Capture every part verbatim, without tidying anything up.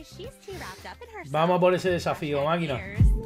Vamos a por ese desafío, máquina.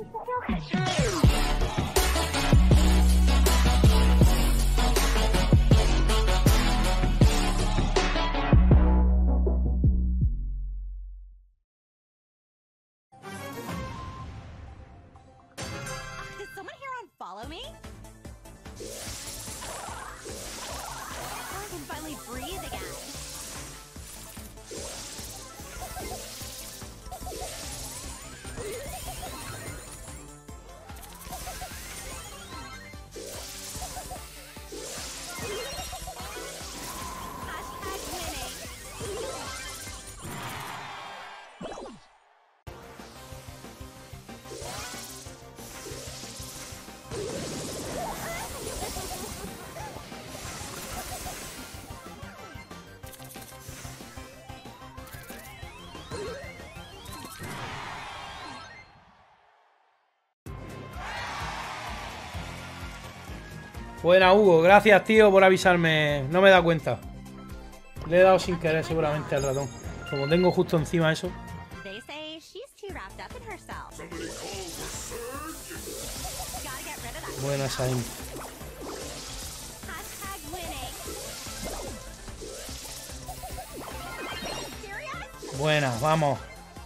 Buena, Hugo. Gracias, tío, por avisarme. No me he dado cuenta. Le he dado sin querer seguramente al ratón. Como tengo justo encima eso. Buena esa gente. Buena, vamos.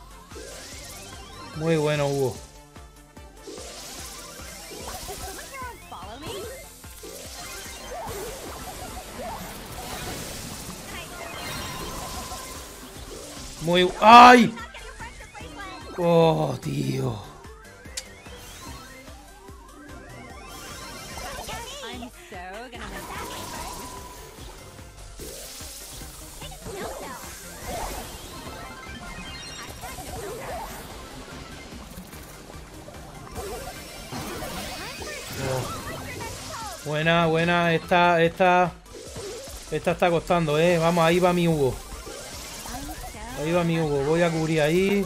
Muy bueno, Hugo. Muy... ¡Ay! Oh, tío. Oh. Buena, buena. Esta, esta... Esta está costando, eh. Vamos, ahí va mi Hugo. Ahí va mi Hugo, voy a cubrir ahí.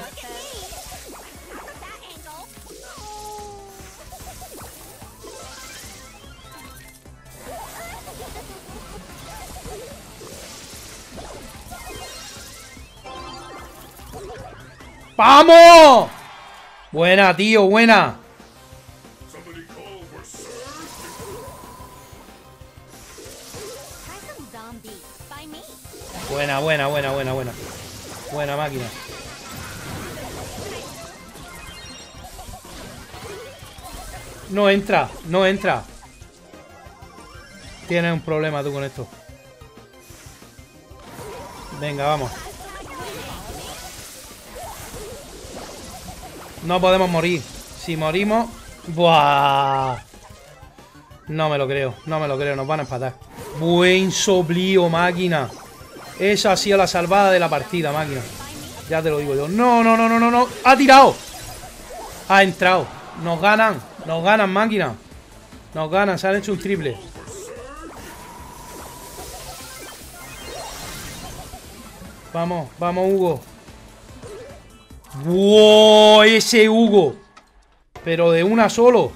¡Vamos! Buena, tío, buena. Buena, buena, buena, buena, buena. Buena máquina. No entra, no entra. Tienes un problema tú con esto. Venga, vamos. No podemos morir. Si morimos... ¡Buah! No me lo creo, no me lo creo. Nos van a empatar. Buen soplío, máquina. Esa ha sido la salvada de la partida, máquina. Ya te lo digo yo. No, no, no, no, no, no. ¡Ha tirado! Ha entrado. Nos ganan. Nos ganan, máquina. Nos ganan. Se han hecho un triple. Vamos, vamos, Hugo. ¡Wow! Ese Hugo. Pero de una solo.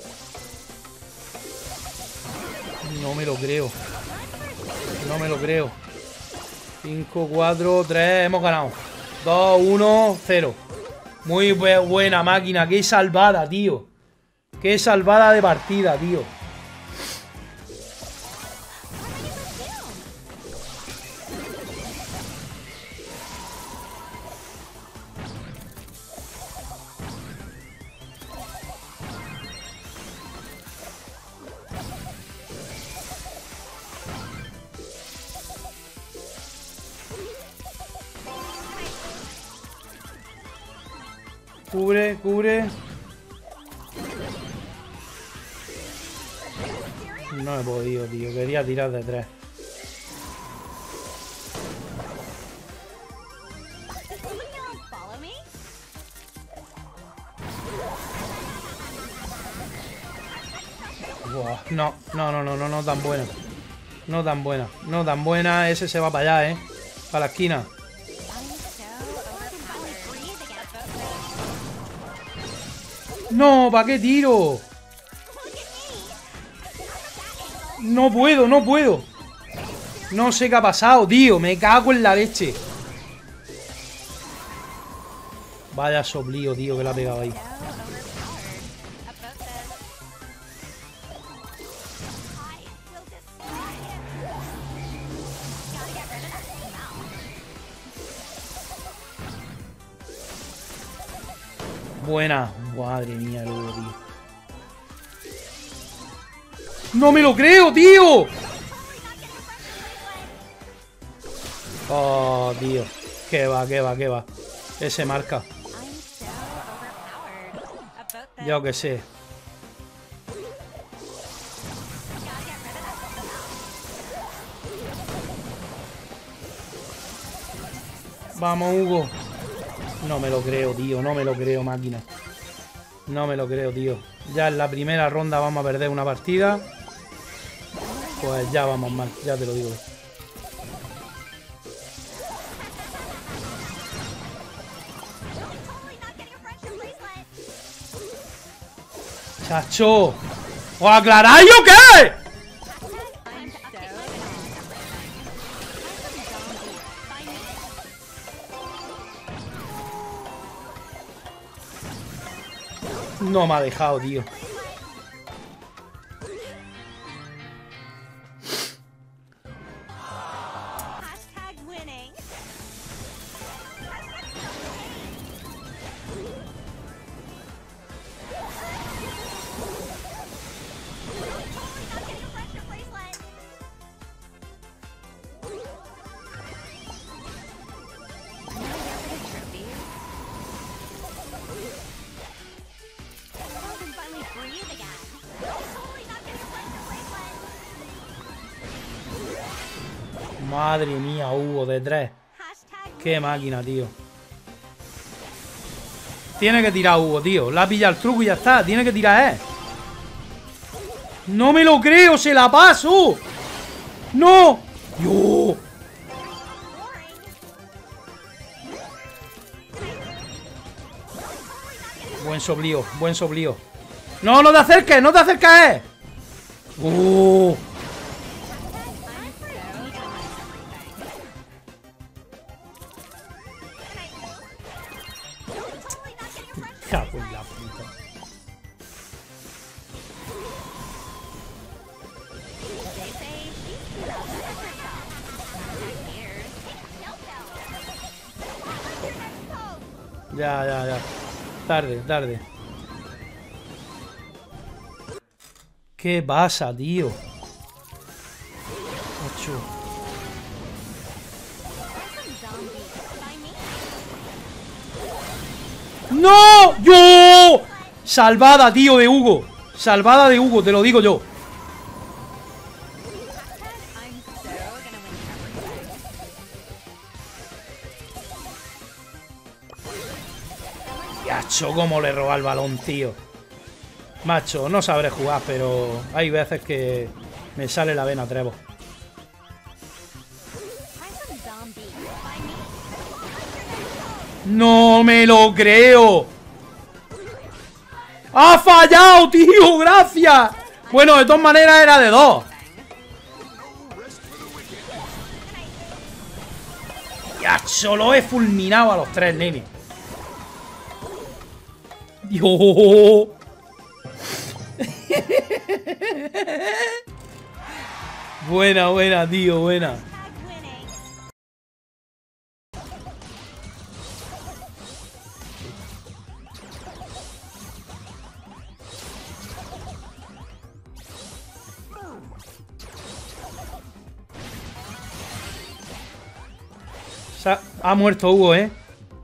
No me lo creo. No me lo creo. cinco, cuatro, tres. Hemos ganado. dos, uno, cero. Muy buena máquina. Qué salvada, tío. Qué salvada de partida, tío. Cubre, cubre. No he podido, tío. Quería tirar de tres. Buah, no, no, no, no, no, no tan buena. No tan buena, no tan buena. Ese se va para allá, eh. Para la esquina. No, ¿para qué tiro? No puedo, no puedo. No sé qué ha pasado, tío. Me cago en la leche. Vaya soplío, tío, que le ha pegado ahí. Buena. Madre mía, el Hugo, tío. ¡No me lo creo, tío! Oh, tío. Que va, que va, que va. Ese marca. Yo que sé. Vamos, Hugo. No me lo creo, tío. No me lo creo, máquina. No me lo creo, tío. Ya en la primera ronda vamos a perder una partida. Pues ya vamos mal, ya te lo digo. ¡Chacho! ¿Os aclaráis o qué? No me ha dejado, tío. Madre mía, Hugo, de tres. Qué máquina, tío. Tiene que tirar Hugo, tío. Le ha pillado el truco y ya está. Tiene que tirar, eh. No me lo creo, se la paso. ¡No! ¡Yo! Buen soplío, buen soplío. ¡No, no te acerques! ¡No te acerques, eh! ¡Uh! Cago en la puta. Ya, ya, ya. Tarde, tarde. ¿Qué pasa, tío? Ocho. ¡No! ¡Yo! Salvada, tío, de Hugo. Salvada de Hugo, te lo digo yo. Macho, cómo le roba el balón, tío. Macho, no sabré jugar, pero hay veces que me sale la vena trevo. ¡No me lo creo! ¡Ha fallado, tío! ¡Gracias! Bueno, de todas maneras era de dos. Ya, solo he fulminado a los tres, nene. Dios. Buena, buena, tío, buena. Ha, ha muerto Hugo, ¿eh?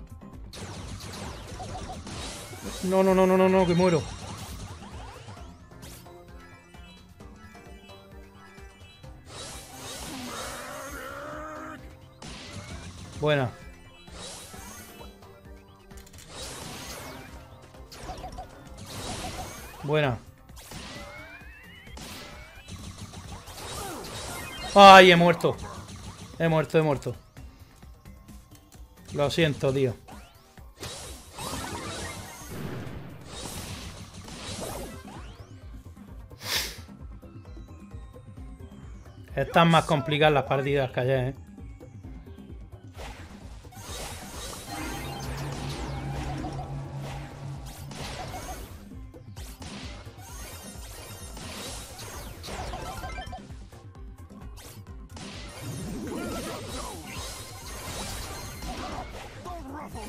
No, no, no, no, no, no, que muero. Buena. Buena. Ay, he muerto. He muerto, he muerto. Lo siento, tío. Están más complicadas las partidas que ayer, ¿eh?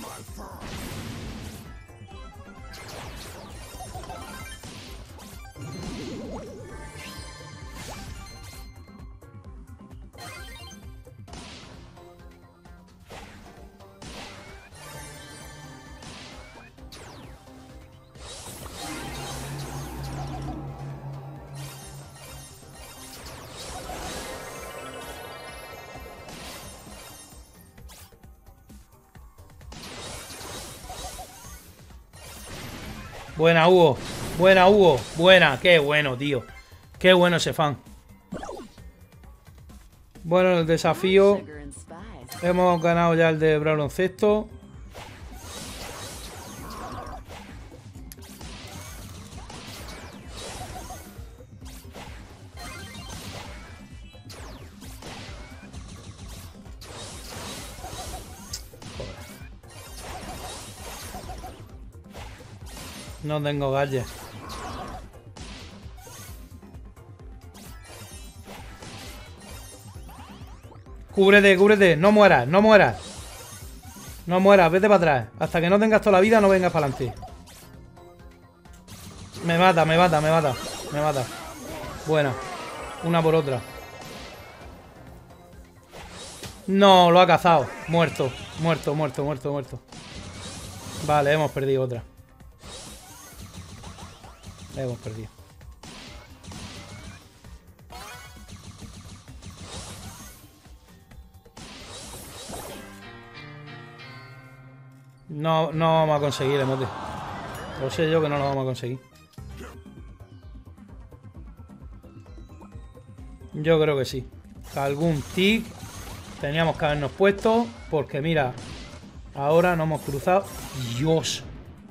Buena, Hugo. Buena, Hugo. Buena. Qué bueno, tío. Qué bueno ese fan. Bueno, el desafío. Hemos ganado ya el de baloncesto. No tengo galles. Cúbrete, cúbrete. No mueras, no mueras. No mueras, vete para atrás. Hasta que no tengas toda la vida, no vengas para adelante. Me mata, me mata, me mata. Me mata. Buena. Una por otra. No, lo ha cazado. Muerto, muerto, muerto, muerto, muerto. Vale, hemos perdido otra. Hemos perdido. No, no vamos a conseguir el emote. Lo sé yo que no lo vamos a conseguir. Yo creo que sí. Algún tic teníamos que habernos puesto. Porque mira, ahora nos hemos cruzado. Dios.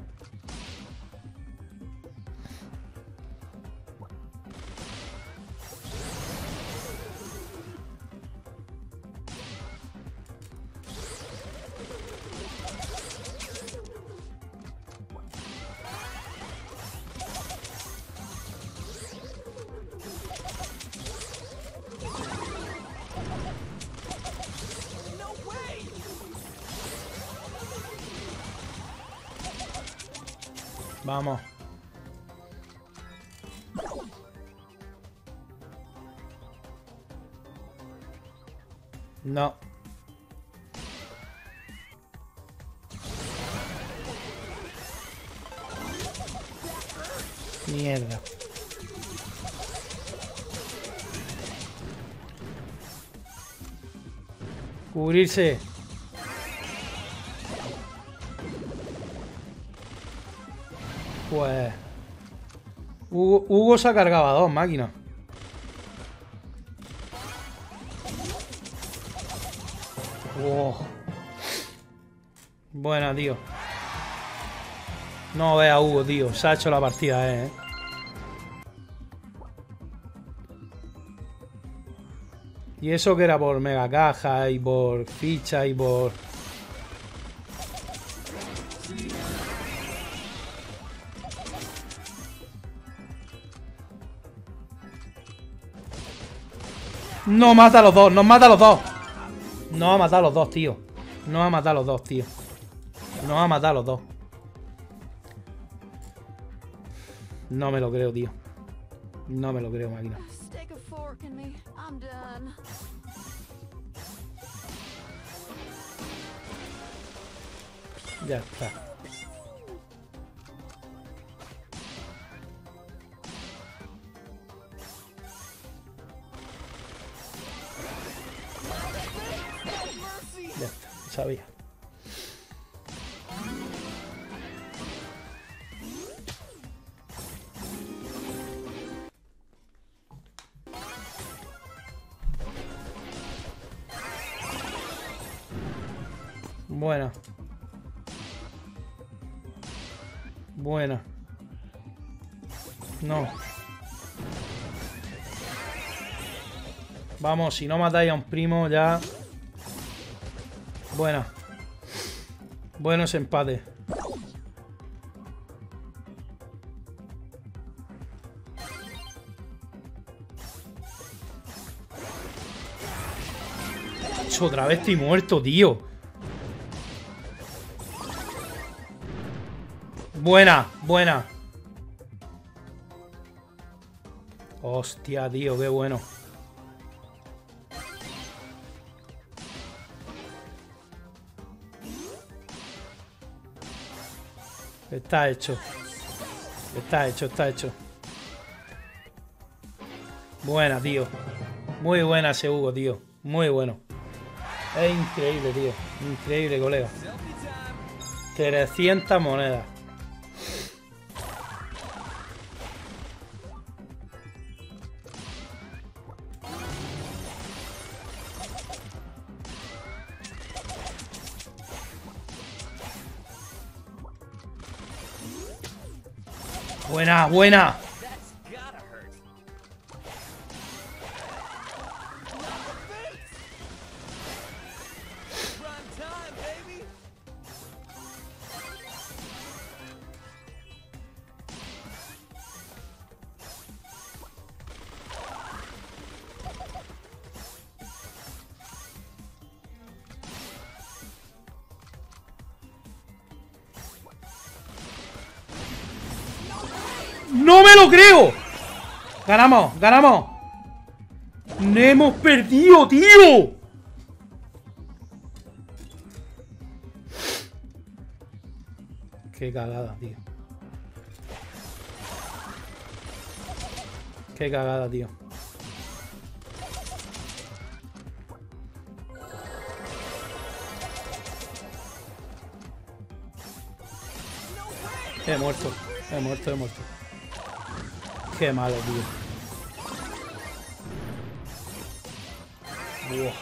Vamos. No. Mierda. Cubrirse. Pues... Hugo, Hugo se ha cargado a dos máquinas. Oh. Buena, tío. No ve a Hugo, tío. Se ha hecho la partida, eh. Y eso que era por mega caja y por ficha y por... No mata a los dos, nos mata a los dos. No va a matar a los dos, tío. No va a matar a los dos, tío. No va a matar a los dos. No me lo creo, tío. No me lo creo, máquina. Ya está. Ya está, sabía. Buena. Buena. No. Vamos, si no matáis a un primo ya... Buena. Buenos empates. Otra vez estoy muerto, tío. Buena, buena. Hostia, tío, qué bueno. Está hecho. Está hecho, está hecho. Buena, tío. Muy buena ese Hugo, tío. Muy bueno. Es increíble, tío. Increíble, colega. trescientas monedas. Buena, buena. ¡No me lo creo! Ganamos, ganamos. ¡No hemos perdido, tío! Qué cagada, tío. Qué cagada, tío. He muerto, he muerto, he muerto. Qué malo, tío. Buah.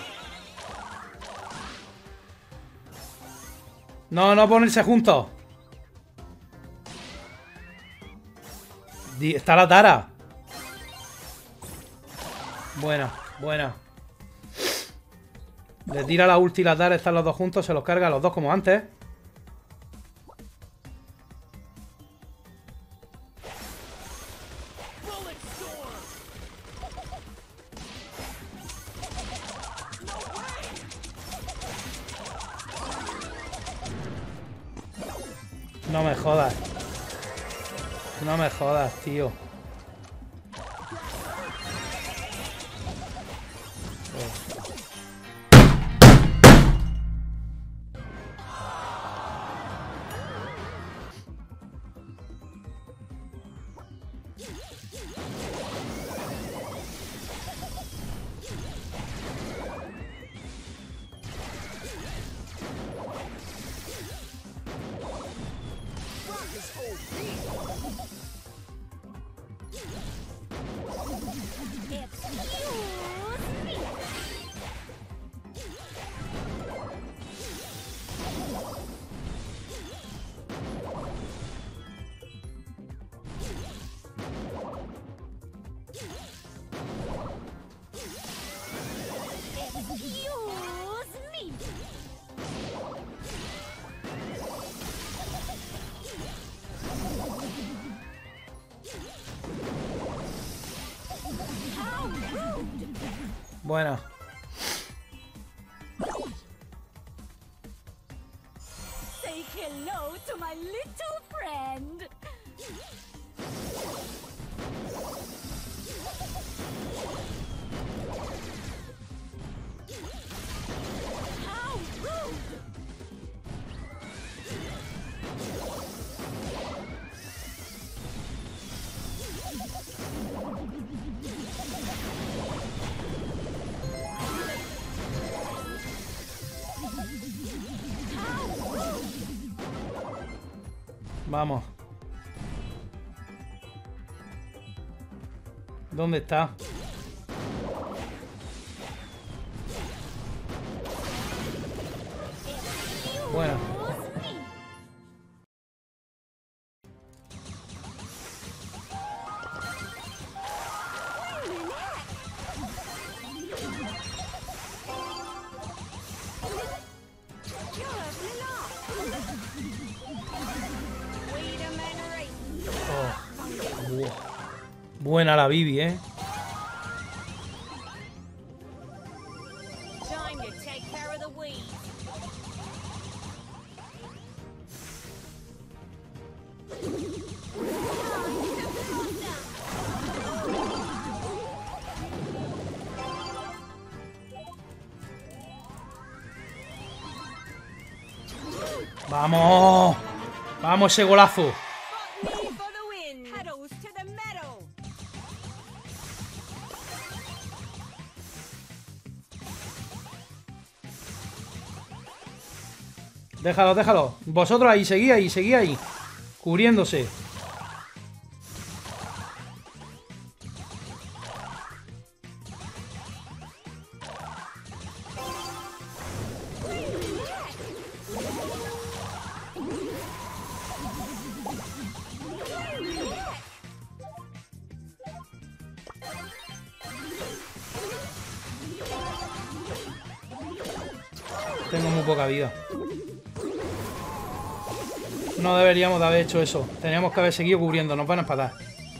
No, no ponerse juntos. Está la Tara. Buena, buena. Le tira la ulti y la Tara, están los dos juntos, se los carga a los dos como antes. No me jodas. No me jodas, tío. Buena. Say hello to my little friend. How rude. Vamos. ¿Dónde está? Bueno. Buena la Bibi, ¿eh? ¡Vamos! ¡Vamos ese golazo! Déjalo, déjalo. Vosotros ahí, seguí ahí, seguí ahí. Cubriéndose. Tengo muy poca vida. No deberíamos de haber hecho eso. Teníamos que haber seguido cubriendo. Nos van a empatar.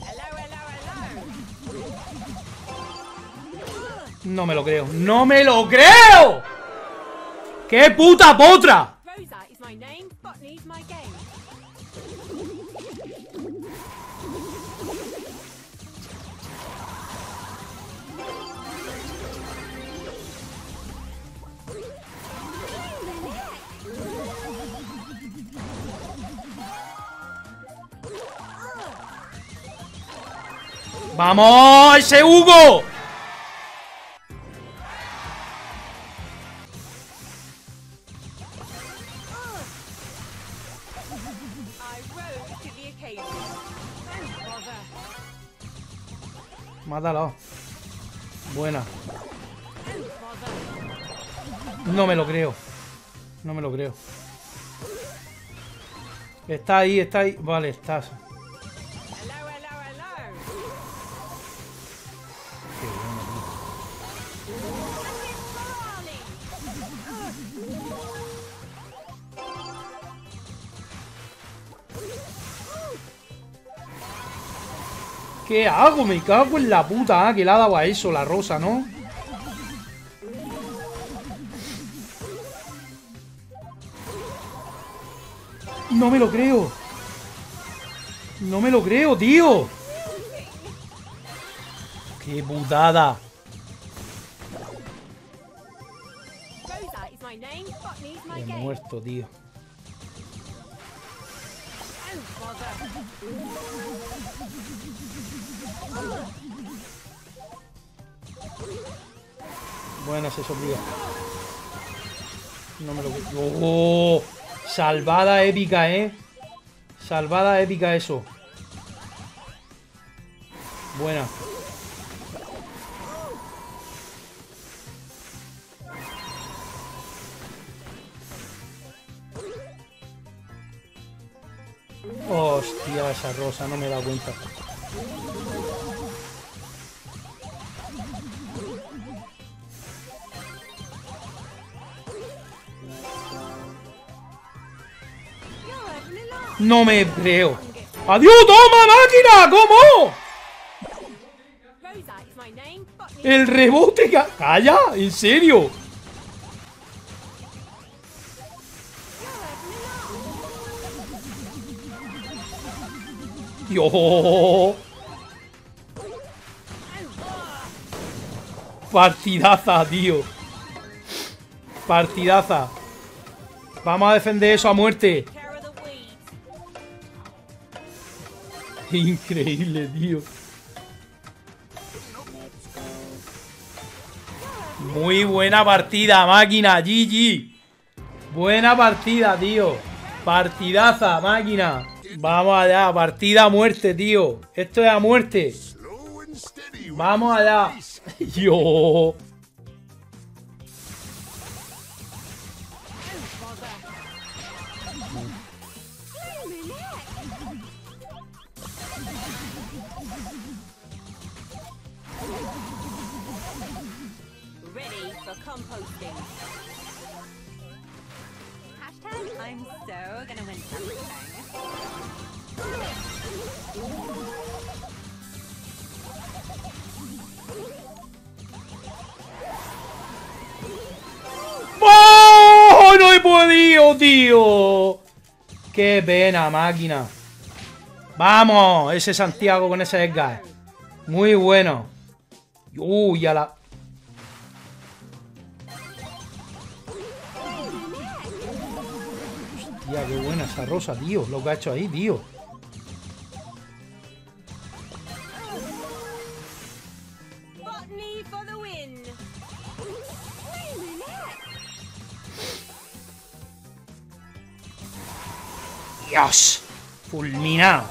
No me lo creo. ¡No me lo creo! ¡Qué puta potra! ¡Vamos! ¡Ese Hugo! Mátalo. Buena. No me lo creo. No me lo creo. Está ahí, está ahí. Vale, estás. ¿Qué hago? Me cago en la puta, ¿eh? Que le ha dado a eso, la rosa, ¿no? No me lo creo. No me lo creo, tío. Qué putada. He muerto, tío. Buena ese soplido. No me lo creo. ¡Oh! Salvada épica, ¿eh? Salvada épica eso. Buena. Hostia, esa rosa, no me he dado cuenta. No me creo. ¡Adiós! ¡Toma, máquina! ¿Cómo? El rebote... Ca ¡Calla! ¿En serio? ¡Dios! Partidaza, tío. Partidaza. Vamos a defender eso a muerte. Increíble, tío. Muy buena partida, máquina. G G. Buena partida, tío. Partidaza, máquina. Vamos allá. Partida a muerte, tío. Esto es a muerte. Vamos allá. Yo. Composting. Hashtag I'm so gonna win something. ¡Oh! ¡No he podido, tío! ¡Qué pena, máquina! ¡Vamos! Ese Santiago con ese Edgar. Muy bueno. Uy, a la... Hostia, qué buena esa rosa, tío. Lo que ha hecho ahí, tío. Botany for the win. ¡Dios! Fulminado.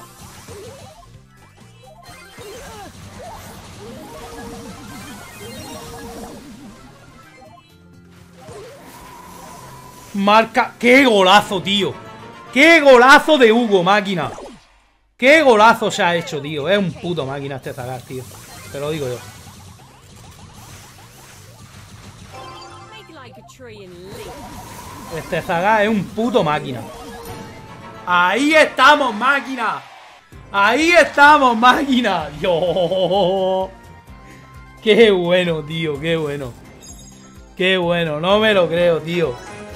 Marca... ¡Qué golazo, tío! ¡Qué golazo de Hugo, máquina! ¡Qué golazo se ha hecho, tío! Es un puto máquina este Zagar, tío. Te lo digo yo. Make like a tree and leap. Este Zagar es un puto máquina. ¡Ahí estamos, máquina! ¡Ahí estamos, máquina! ¡Dios! ¡Qué bueno, tío! ¡Qué bueno! ¡Qué bueno! No me lo creo, tío.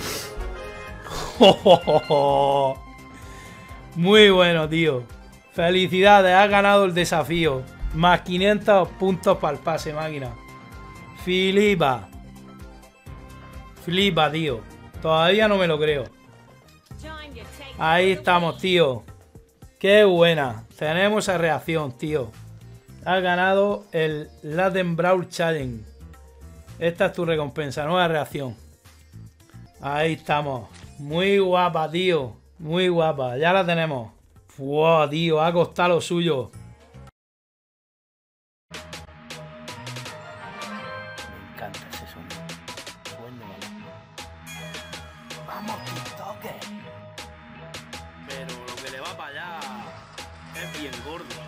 Muy bueno, tío. Felicidades, has ganado el desafío. Más quinientos puntos para el pase, máquina. Flipa. Flipa, tío. Todavía no me lo creo. Time you take Ahí estamos, tío. Qué buena. Tenemos esa reacción, tío. Has ganado el Latin Brawl Challenge. Esta es tu recompensa, nueva reacción. Ahí estamos. Muy guapa, tío. Muy guapa. Ya la tenemos. Wow, tío. Ha costado lo suyo. Me encanta ese sonido. Bueno, vamos, TikToker. Pero lo que le va para allá es bien gordo.